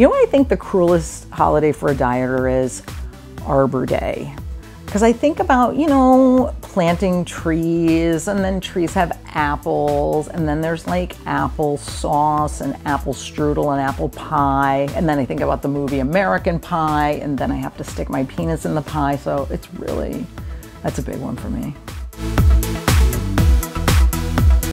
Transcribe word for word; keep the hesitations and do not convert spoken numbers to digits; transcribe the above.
You know what I think the cruelest holiday for a dieter is? Arbor Day. Because I think about, you know, planting trees, and then trees have apples, and then there's like apple sauce and apple strudel and apple pie. And then I think about the movie American Pie, and then I have to stick my penis in the pie. So it's really, that's a big one for me.